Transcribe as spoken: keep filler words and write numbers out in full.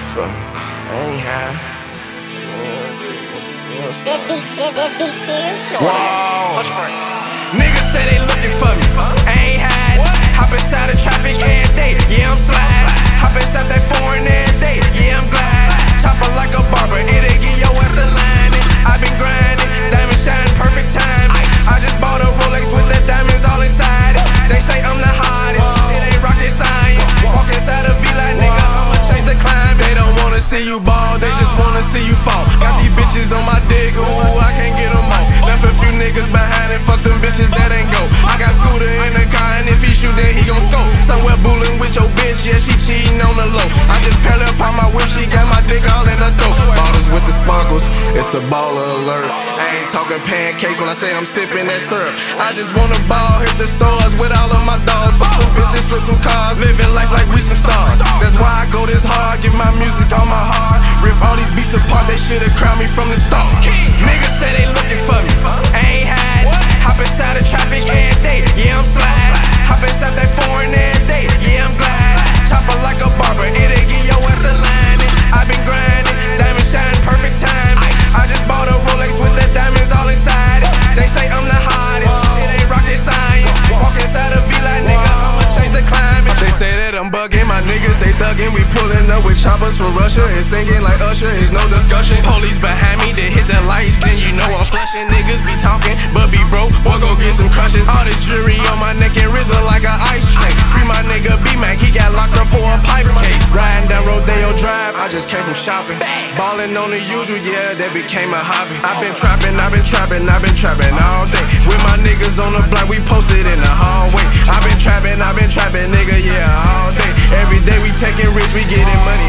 for me. I ain't high. This beat says, this beat says. Whoa. Niggas say they looking for me. I ain't hide. Hop inside the traffic every day. Yeah, I'm sliding. Hop inside that foreign every day. Yeah, I'm gliding. Chopper like a barber. It'll get your ass aligning. I been grinding. Diamond shine, perfect time. I just bought a Rolex with the diamonds all inside it. They say I'm the hottest. It ain't rocket science. Walk inside a V like nigga, I'ma change the climate. They don't wanna see you ball, they just wanna see you fall. Got these bitches on my dick, ooh, I can't get them all. Left a few niggas behind and fuck them bitches that ain't go. I got Scooter in the car and if he shoot then he gon' score. Somewhere bullin' with your bitch, yeah, she cheating on the low. I just pell up on my whip, she got my dick all in the dough. Bottles with the sparkles, it's a baller alert. I ain't talking pancakes when I say I'm sipping that syrup. I just wanna ball, hit the stores with all of my dogs. Fuck some bitches, flip some cars, living life like we some stars. That's why I go this hard, give my music all my heart. Rip all these beats apart, they should've crowned me from the start. Niggas say they looking for me, I ain't hide. Hop inside the traffic every day, yeah I'm sliding. Hop inside that foreign every day, yeah I'm gliding. Chopper like a barber, it'll get your ass aligning. I been grinding, diamond shine, perfect time. I just bought a Rolex with the diamonds all inside it. They say I'm the hottest, it ain't rocket science. Walk inside a V like nigga, I'ma change the climate. They say that I'm bugging, my niggas they thugging. We pulling up with choppers from Russia and singing like Usher, it's no discussion. Police behind me, they hit the lights, then you know I'm flushing. Niggas be talking, but be broke, boy go get some crushes. All this jewelry on my neck and wrist look like an ice tray. Free my nigga B-Mac, he got locked up for a pipe case. Riding down Rodeo Drive, I just came from shopping. Ballin' on the usual, yeah, that became a hobby. I been trapping, I been trapping, I been trapping all day. With my niggas on the block, we posted in the hallway. I been trapping, I been trapping, nigga, yeah, all day. Every day we taking risks, we getting money